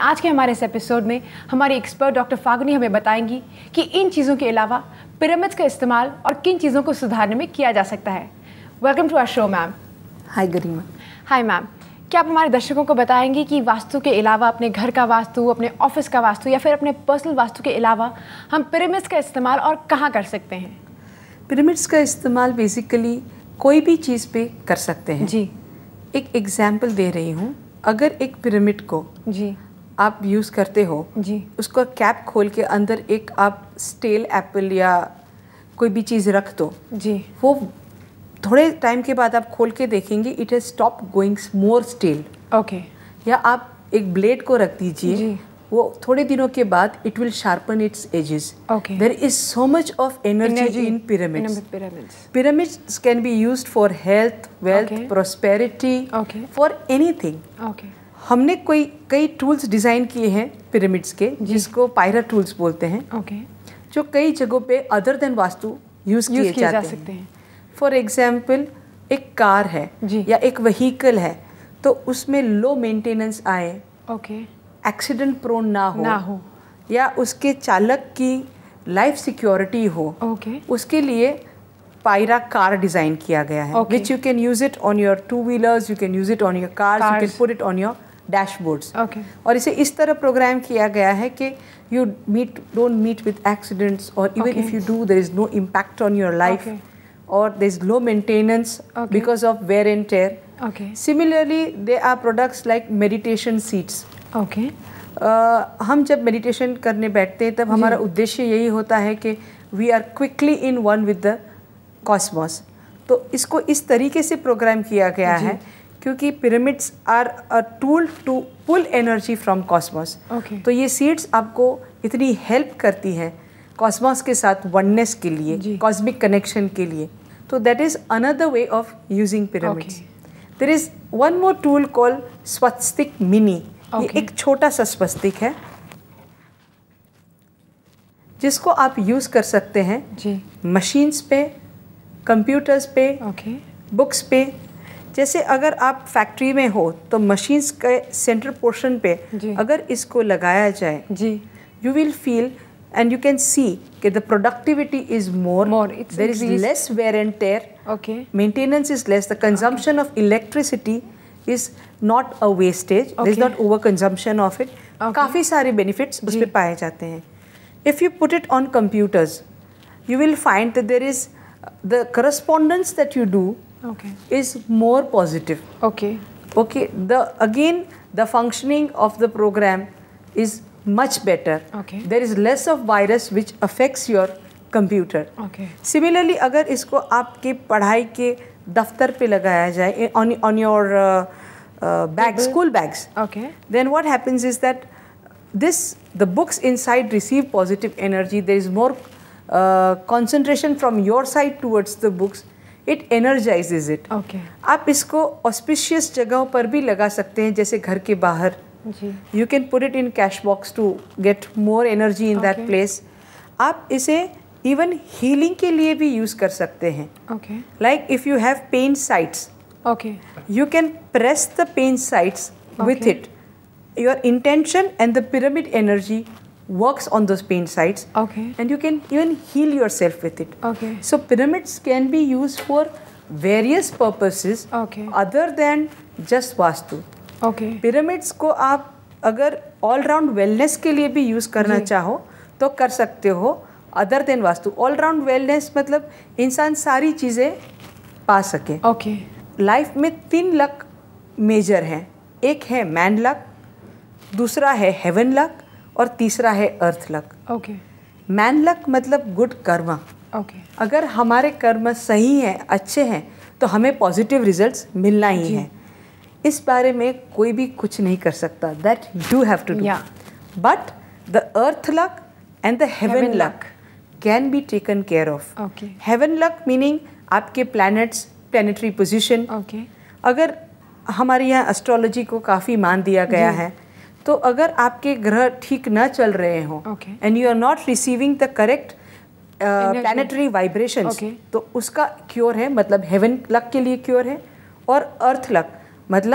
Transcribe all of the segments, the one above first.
आज के हमारे इस एपिसोड में हमारी एक्सपर्ट डॉक्टर फागुनी हमें बताएंगी कि इन चीज़ों के अलावा पिरामिड्स का इस्तेमाल और किन चीज़ों को सुधारने में किया जा सकता है। Welcome to our show ma'am. Hi Garima. Hi ma'am, क्या आप हमारे दर्शकों को बताएंगी कि वास्तु के अलावा अपने घर का वास्तु, अपने ऑफिस का वास्तु या फिर अपने पर्सनल वास्तु के अलावा हम पिरामिड्स का इस्तेमाल और कहाँ कर सकते हैं? पिरामिड्स का इस्तेमाल बेसिकली कोई भी चीज़ पे कर सकते हैं। जी। एक एग्जाम्पल दे रही हूँ। अगर एक पिरामिड को जी आप यूज़ करते हो, जी, उसका कैप खोल के अंदर एक आप स्टेल एप्पल या कोई भी चीज़ रख दो जी, वो थोड़े टाइम के बाद आप खोल के देखेंगे it has stop going more stale. Okay. या आप एक ब्लेड को रख दीजिए, वो थोड़े दिनों के बाद it will sharpen its edges. Okay. There is so much of energy in pyramids. Pyramids can be used for health, wealth, prosperity, for anything. हमने कई टूल्स डिज़ाइन किए हैं पिरामिड्स के, जिसको पायरा टूल्स बोलते हैं, जो कई जगहों पे अदर देन वास्तु यूज़ किए जा सकते हैं। फॉर एग्जाम्पल, एक कार है या एक व्हीकल है, तो उसमें लो मेंटेनेंस आए, एक्सीडेंट प्रोन ना हो या उसके चालक की लाइफ सिक्योरिटी हो, उसके लिए पायरा कार डिज़ाइन किया गया है, which you can use it on your two wheelers, you can use it on your cars, you can put it on your dashboards. और इसे इस तरह प्रोग्राम किया गया है कि you don't meet with accidents, or even if you do, there is no impact on your life, or there is low maintenance because of wear and tear. Similarly, there are products like meditation seats. हम जब meditation करने बैठते हैं तब हमारा उद्देश्य यही होता है कि we are quickly in one with the cosmos. तो इसको इस तरीके से प्रोग्राम किया गया है क्योंकि pyramids are a tool to pull energy from cosmos. तो ये सीड्स आपको इतनी हेल्प करती हैं कॉस्मोस के साथ वननेस के लिए, कॉस्मिक कनेक्शन के लिए। तो that is another way of using pyramids. There is one more tool called Swastik mini. ये एक छोटा सा स्वस्तिक है जिसको आप यूज़ कर सकते हैं मशीन्स पे, कंप्यूटर्स पे, बुक्स पे। जैसे अगर आप फैक्ट्री में हो तो मशीन्स के सेंटर पोर्शन पे अगर इसको लगाया जाए, you will feel and you can see कि the productivity is more, there is less wear and tear, maintenance is less, the consumption of electricity is not a wastage, there is not over consumption of it. काफ़ी सारे benefits उस पर पाए जाते हैं। If you put it on computers, you will find that there is the correspondence that you do is more positive. The functioning of the program is much better. There is less of virus which affects your computer. Similarly, अगर इसको आपके पढ़ाई के दफ्तर पे लगाया जाए on your bags, school bags, then what happens is that the books inside receive positive energy. There is more concentration from your side towards the books. It energizes it. आप इसको auspicious जगहों पर भी लगा सकते हैं, जैसे घर के बाहर। You can put it in cash box to get more energy in that place. आप इसे even healing के लिए भी use कर सकते हैं। Like if you have pain sites, you can press the pain sites with it. Your intention and the pyramid energy works on those pain sites, and you can even heal yourself with it. So pyramids can be used for various purposes other than just vastu. Pyramids को आप अगर all round wellness के लिए भी use करना चाहो तो कर सकते हो other than vastu. all round wellness मतलब इंसान सारी चीज़ें पा सके। लाइफ में 3 लक मेजर हैं। एक है मैन लक, दूसरा है हेवन लक, और तीसरा है अर्थ लक। मैन लक मतलब गुड कर्मा। अगर हमारे कर्म सही हैं, अच्छे हैं, तो हमें पॉजिटिव रिजल्ट्स मिलना ही है। इस बारे में कोई भी कुछ नहीं कर सकता, that you have to do. But the earth luck and the heaven luck can be taken care of. Heaven luck meaning आपके प्लैनेट्स, प्लैनेटरी पोजिशन। अगर हमारे यहाँ एस्ट्रोलॉजी को काफ़ी मान दिया गया है, तो अगर आपके ग्रह ठीक न चल रहे हों and you are not receiving the correct planetary vibrations, तो उसका क्योर है, मतलब हेवन लक के लिए क्योर है। और अर्थ लक मतलब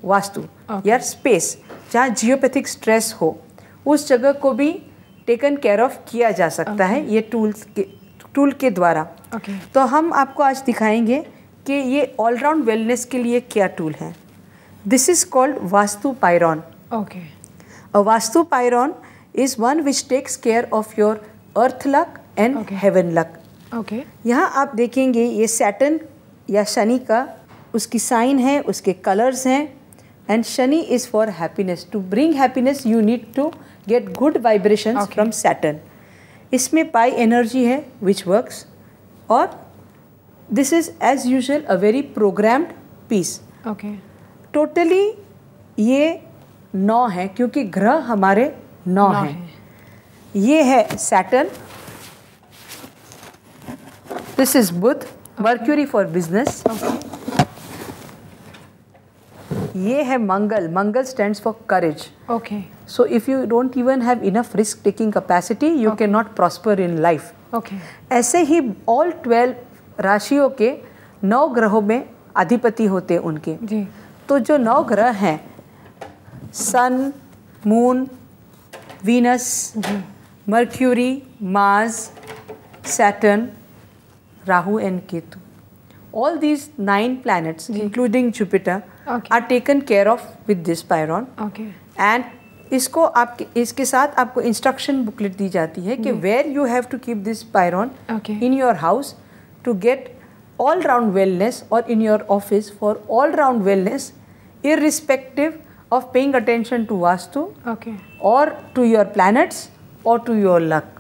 वास्तु या स्पेस जहाँ जियोपैथिक स्ट्रेस हो उस जगह को भी टेकन केयर ऑफ किया जा सकता है ये टूल के द्वारा। तो हम आपको आज दिखाएंगे कि ये ऑलराउंड वेलनेस के लिए क्या टूल है। This is called Vastu Pyron. A Vastu Pyron is one which takes care of your earth luck and heaven luck. यहाँ आप देखेंगे ये सैटर्न या शनि का उसकी साइन है, उसके कलर्स हैं। And Shani is for happiness. To bring happiness you need to get good vibrations from Saturn. इसमें पाई एनर्जी है विच वर्क्स, और this is as usual a very programmed piece. Totally ये 9 है क्योंकि ग्रह हमारे 9 हैं। ये है Saturn, this is Budh, Mercury for business. ये है Mangal, Mangal stands for courage. So if you don't even have enough risk taking capacity you can not prosper in life. ऐसे ही ऑल 12 राशियों के 9 ग्रहों में अधिपति होते हैं उनके। तो जो 9 ग्रह हैं, Sun, Moon, Venus, Mercury, Mars, Saturn, Rahu and Ketu, all these 9 planets including Jupiter are taken care of with this pyron. And इसको आपके इसके साथ आपको इंस्ट्रक्शन बुकलेट दी जाती है कि where you have to keep this pyron in your house to get all round wellness, or in your office for all round wellness irrespective of paying attention to vastu or to your planets or to your luck.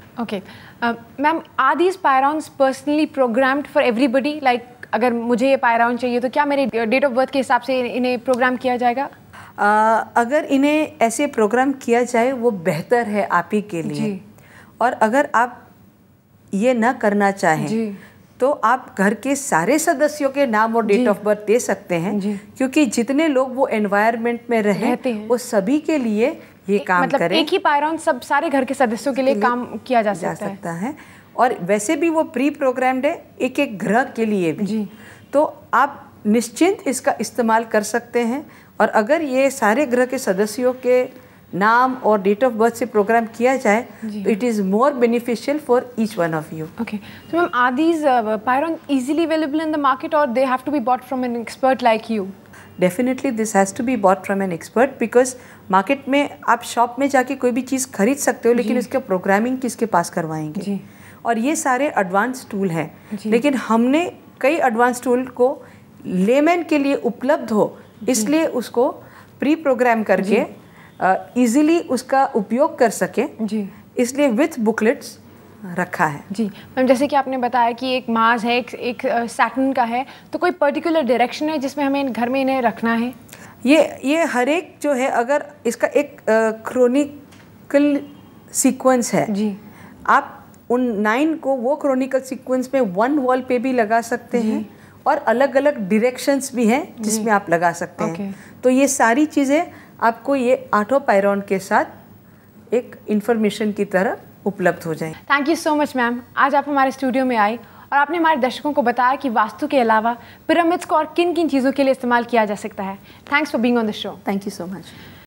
Ma'am, are these pyrons personally programmed for everybody? Like अगर मुझे ये पायरॉन चाहिए तो क्या मेरे date of birth के हिसाब से इन्हें प्रोग्राम किया जाएगा? अगर इन्हें ऐसे प्रोग्राम किया जाए वो बेहतर है आप ही के लिए। और अगर आप ये ना करना चाहें तो आप घर के सारे सदस्यों के नाम और डेट ऑफ बर्थ दे सकते हैं, क्योंकि जितने लोग वो एनवायरनमेंट में रहते हैं वो सभी के लिए ये काम मतलब करें। एक ही पायरॉन सब सारे घर के सदस्यों के लिए काम किया जा सकता है। और वैसे भी वो प्री प्रोग्राम्ड है एक एक ग्रह के लिए भी। तो आप निश्चिंत इसका इस्तेमाल कर सकते हैं। और अगर ये सारे ग्रह के सदस्यों के नाम और डेट ऑफ बर्थ से प्रोग्राम किया जाए तो it is more beneficial for each one of you. So ma'am, are these pyrons easily available in the market or they have to be bought from an expert like you? Definitely this has to be bought from an expert, because market में आप shop में जाके कोई भी चीज़ खरीद सकते हो, लेकिन उसका प्रोग्रामिंग किसके पास करवाएंगे? और ये सारे एडवांस टूल हैं, लेकिन हमने कई एडवांस टूल को लेमैन के लिए उपलब्ध हो इसलिए उसको प्री प्रोग्राम करके इजीली उसका उपयोग कर सके, इसलिए विथ बुकलेट्स रखा है। मैम, जैसे कि आपने बताया कि एक मार्स है, एक सैटर्न का है, तो कोई पर्टिकुलर डायरेक्शन है जिसमें हमें घर में इन्हें रखना है? ये हर एक जो है, अगर इसका एक क्रोनिकल सीक्वेंस है, आप उन 9 को वो क्रोनिकल सीक्वेंस में 1 वॉल पे भी लगा सकते हैं, और अलग अलग डायरेक्शंस भी हैं जिसमें आप लगा सकते हैं। तो ये सारी चीज़ें आपको ये 8 पायरॉन के साथ एक इंफॉर्मेशन की तरह उपलब्ध हो जाए। Thank you so much ma'am, आज आप हमारे स्टूडियो में आई और आपने हमारे दर्शकों को बताया कि वास्तु के अलावा पिरामिड्स को और किन किन चीज़ों के लिए इस्तेमाल किया जा सकता है। Thanks for being on the show. Thank you so much.